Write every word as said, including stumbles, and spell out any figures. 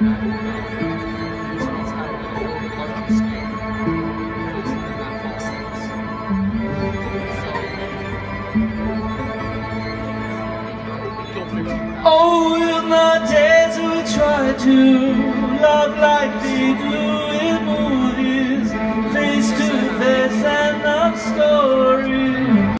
Oh, in the days we try to love like they do.